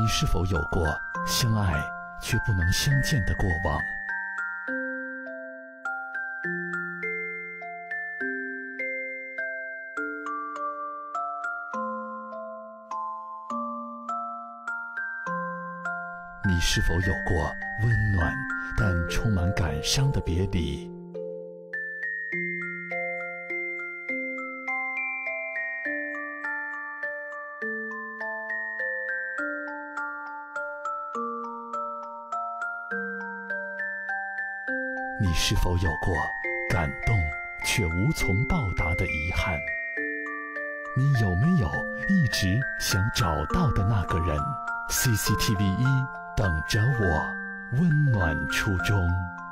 是否有过相爱却不能相见的过往？你是否有过温暖但充满感伤的别离？你是否有过感动却无从报答的遗憾？你有没有一直想找到的那个人？ CCTV 1等着我，温暖初衷。